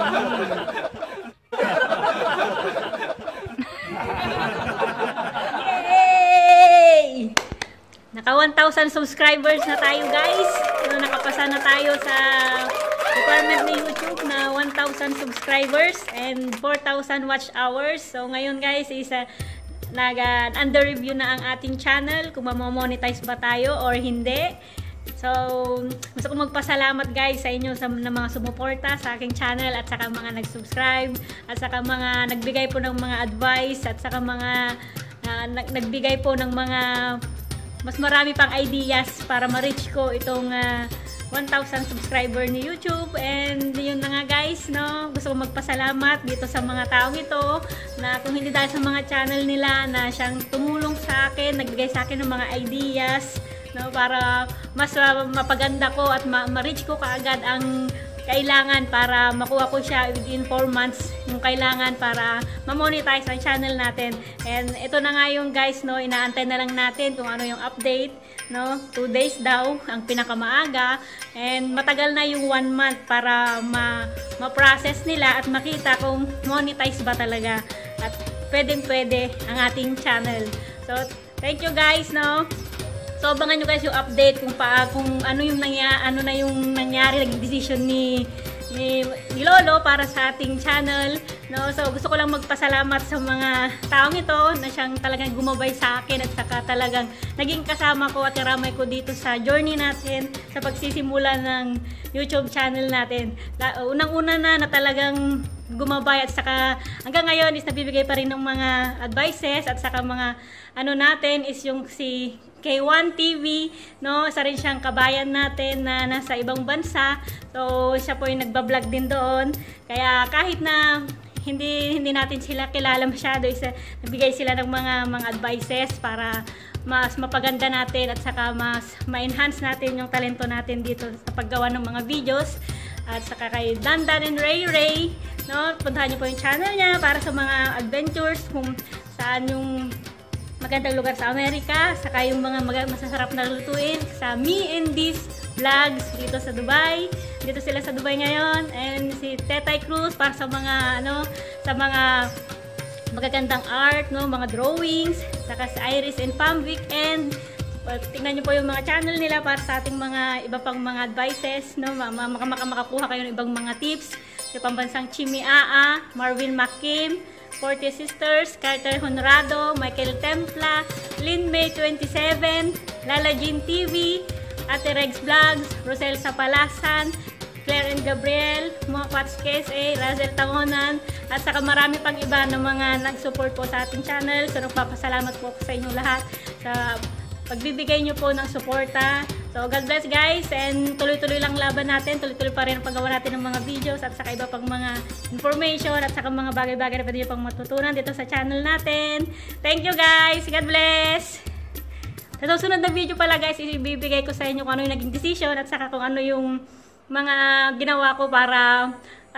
Yay! Naka 1,000 subscribers na tayo guys. So, nakapasa na tayo sa requirement ni YouTube na 1,000 subscribers and 4,000 watch hours. So ngayon guys is under review na ang ating channel kung ma-monetize ba tayo or hindi. So gusto ko magpasalamat guys sa inyo sa mga sumuporta sa aking channel at saka mga nag-subscribe at saka mga nagbigay po ng mga advice at saka mga nagbigay po ng mga mas marami pang ideas para ma-reach ko itong 1,000 subscriber ni YouTube. And yun na nga guys, no, gusto ko magpasalamat dito sa mga taong ito na kung hindi dahil sa mga channel nila na siyang tumulong sa akin, nagbigay sa akin ng mga ideas, no, para mas mapaganda ko at ma-reach ko kaagad ang kailangan para makuha ko siya within 4 months yung kailangan para ma-monetize ang channel natin. And ito na nga yung guys, no, inaantay na lang natin kung ano yung update, no, 2 days daw ang pinakamaaga and matagal na yung 1 month para ma-process nila at makita kung monetize ba talaga at pwedeng-pwede ang ating channel. So thank you guys, no. So abangan nyo guys yung update kung ano na yung nangyari, naging decision ni Lolo para sa ating channel, no. So gusto ko lang magpasalamat sa mga taong ito na siyang talagang gumabay sa akin at saka talagang naging kasama ko at karamay ko dito sa journey natin sa pagsisimula ng YouTube channel natin. Unang-una na talagang gumabay at saka hanggang ngayon is nabibigay pa rin ng mga advices at saka mga ano natin is yung si K1 TV, no, isa rin siyang kabayan natin na nasa ibang bansa. So siya po yung nagba-vlog din doon. Kaya kahit na hindi natin sila kilala masyado, nabigay sila ng mga advices para mas mapaganda natin at saka mas ma-enhance natin yung talento natin dito sa paggawa ng mga videos. At saka kay Dandan and Ray, no, puntahan niyo po yung channel niya para sa mga adventures kung saan yung magandang lugar sa Amerika, saka yung mga masasarap na lutuin sa Me and This Vlogs dito sa Dubai. Dito sila sa Dubai ngayon. And si Tetay Cruz para sa mga sa mga magagandang art, no, mga drawings, saka si Iris and Pamvic. And tingnan niyo po yung mga channel nila para sa ating mga iba pang mga advices, no, makakuha kayo ng ibang mga tips sa pambansang Chimi Aa, Marvin Makim, Forte Sisters, Carter Honrado, Michael Templa, Lynn May 27, Lala Jean TV, Ate Regs Vlogs, Rosel Sapalasan, Claire and Gabriel, mga Pats KSA, Razel Tangonan, at saka marami pang iba ng mga nag-support po sa ating channel. So nagpapasalamat po ako sa inyo lahat sa pagbibigay nyo po ng suporta. So God bless guys, and tuloy-tuloy lang laban natin, tuloy-tuloy pa rin ang paggawa natin ng mga videos at saka iba pang mga information at saka mga bagay-bagay na pwede nyo pang matutunan dito sa channel natin. Thank you guys, God bless! Sa susunod na video pala guys, ibibigay ko sa inyo kung ano yung naging decision at saka kung ano yung mga ginawa ko para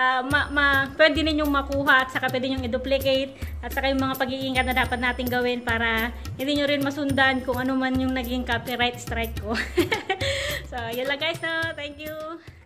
pwede ninyong makuha at saka pwede ninyong i-duplicate at saka yung mga pag-iingat na dapat natin gawin para hindi nyo rin masundan kung ano man yung naging copyright strike ko. So yun lang guys, no? Thank you!